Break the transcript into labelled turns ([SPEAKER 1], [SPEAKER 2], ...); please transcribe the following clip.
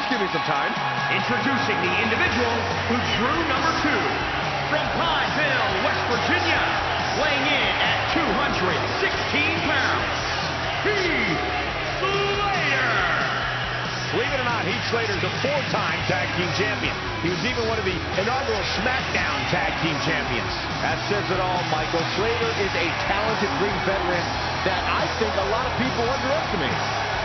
[SPEAKER 1] Just give me some time.
[SPEAKER 2] Introducing the individual who drew number 2 from Pineville, West Virginia, weighing in at 216 pounds, Heath Slater.
[SPEAKER 3] Believe it or not, Heath Slater's a 4-time tag team champion. He was even one of the inaugural SmackDown tag team champions.
[SPEAKER 1] That says it all, Michael. Slater is a talented ring veteran that I think a lot of people underestimate.